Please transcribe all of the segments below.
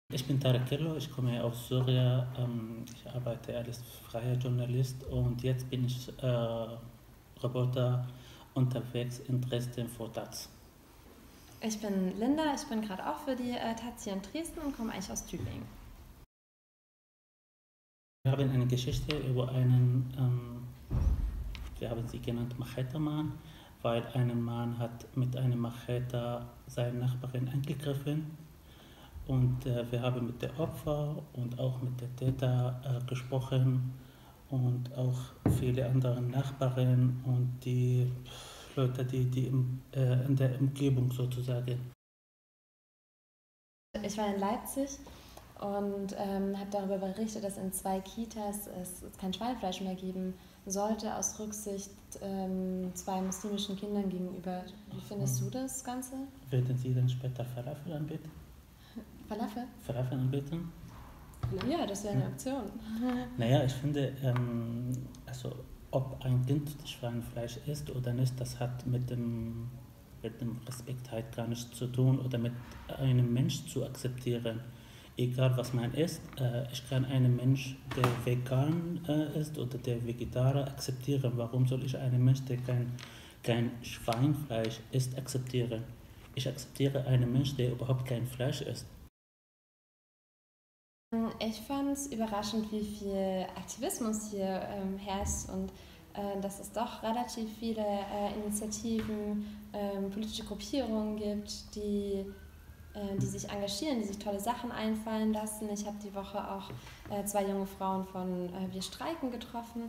Ich bin Tarek Kirlo, ich komme aus Syrien. Ich arbeite als freier Journalist und jetzt bin ich Reporter unterwegs in Dresden für taz. Ich bin Linda, ich bin gerade auch für die taz hier in Dresden und komme eigentlich aus Tübingen. Wir haben eine Geschichte über einen, wir haben sie genannt Machete-Mann, weil ein Mann hat mit einer Machete seine Nachbarin angegriffen. Und wir haben mit der Opfer und auch mit der Täter gesprochen und auch viele andere Nachbarn und die Leute, die in der Umgebung sozusagen. Ich war in Leipzig und habe darüber berichtet, dass in 2 Kitas es kein Schweinefleisch mehr geben sollte, aus Rücksicht 2 muslimischen Kindern gegenüber. Wie findest du das Ganze? Werden Sie dann später Falafel anbieten? Falafel? Falafel anbieten? Ja, das wäre eine Option. Naja, ich finde, also ob ein Kind Schweinefleisch isst oder nicht, das hat mit dem Respekt halt gar nichts zu tun oder mit einem Mensch zu akzeptieren. Egal was man isst, ich kann einen Mensch, der vegan ist oder der Vegetarier akzeptieren. Warum soll ich einen Mensch, der kein Schweinefleisch isst, akzeptieren? Ich akzeptiere einen Mensch, der überhaupt kein Fleisch isst. Ich fand es überraschend, wie viel Aktivismus hier herrscht und dass es doch relativ viele Initiativen, politische Gruppierungen gibt, die sich engagieren, die sich tolle Sachen einfallen lassen. Ich habe die Woche auch 2 junge Frauen von Wir streiken getroffen.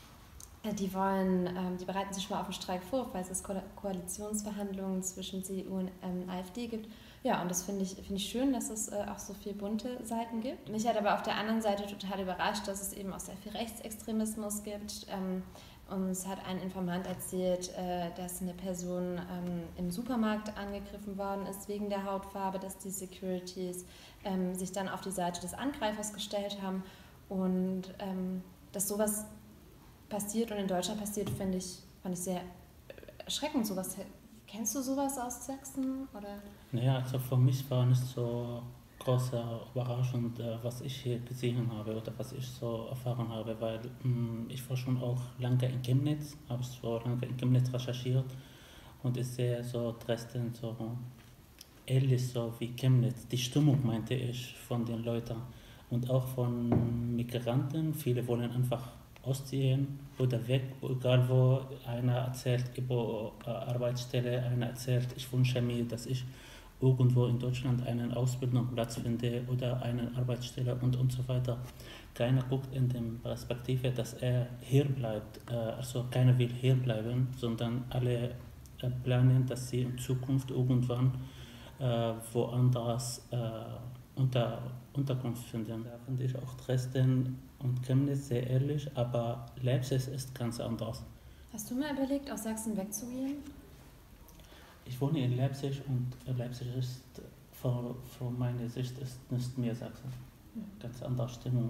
Die bereiten sich schon mal auf den Streik vor, falls es Koalitionsverhandlungen zwischen CDU und AfD gibt. Ja, und das finde ich schön, dass es auch so viele bunte Seiten gibt. Mich hat aber auf der anderen Seite total überrascht, dass es eben auch sehr viel Rechtsextremismus gibt. Uns hat ein Informant erzählt, dass eine Person im Supermarkt angegriffen worden ist wegen der Hautfarbe, dass die Securities sich dann auf die Seite des Angreifers gestellt haben und dass sowas passiert und in Deutschland passiert, fand ich sehr erschreckend. Kennst du sowas aus Sachsen? Oder? Naja, also für mich war nicht so große Überraschung, was ich hier gesehen habe oder was ich so erfahren habe, weil ich war schon auch lange in Chemnitz, habe ich so lange in Chemnitz recherchiert und ich sehe so Dresden so ähnlich so wie Chemnitz. Die Stimmung meinte ich von den Leuten und auch von Migranten. Viele wollen einfach ausziehen oder weg, egal wo. Einer erzählt über Arbeitsstelle, einer erzählt, ich wünsche mir, dass ich irgendwo in Deutschland einen Ausbildungsplatz finde oder eine Arbeitsstelle und so weiter. Keiner guckt in der Perspektive, dass er hier bleibt. Also keiner will hier bleiben, sondern alle planen, dass sie in Zukunft irgendwann woanders Unterkunft finden. Da finde ich auch Dresden und Chemnitz sehr ähnlich, aber Leipzig ist ganz anders. Hast du mal überlegt, aus Sachsen wegzugehen? Ich wohne in Leipzig und Leipzig ist von meiner Sicht ist nicht mehr Sachsen. Ganz andere Stimmung.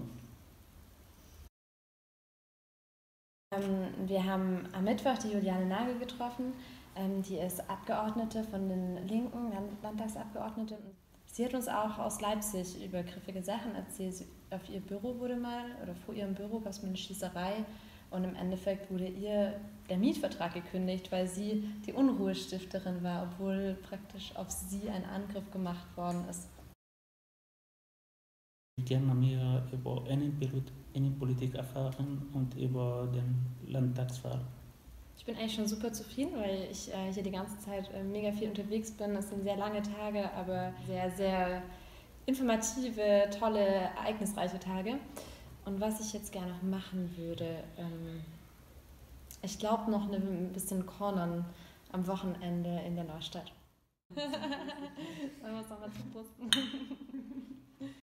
Wir haben am Mittwoch die Juliane Nagel getroffen. Die ist Abgeordnete von den Linken, Landtagsabgeordnete. Sie hat uns auch aus Leipzig übergriffige Sachen erzählt. Auf ihr Büro vor ihrem Büro gab es mal eine Schießerei und im Endeffekt wurde ihr der Mietvertrag gekündigt, weil sie die Unruhestifterin war, obwohl praktisch auf sie ein Angriff gemacht worden ist. Ich gerne mehr über Innenpolitik erfahren und über den Landtagswahl. Ich bin eigentlich schon super zufrieden, weil ich hier die ganze Zeit mega viel unterwegs bin. Es sind sehr lange Tage, aber sehr, sehr informative, tolle, ereignisreiche Tage. Und was ich jetzt gerne noch machen würde, ich glaube noch ein bisschen cornern am Wochenende in der Neustadt. Wollen wir es nochmal zuposten?